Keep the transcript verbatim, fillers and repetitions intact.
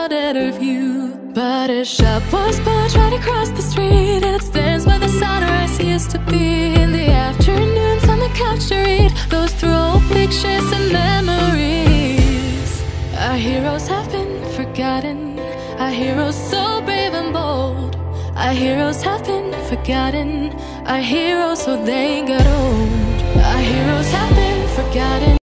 better view. But a shop was built right across the street, and it stands where the sunrise used to be. In the afternoons on the couch to read, those through old pictures and memories. Our heroes have been forgotten, our heroes so brave and bold. Our heroes have been forgotten, our heroes so they got old. Our heroes have been forgotten.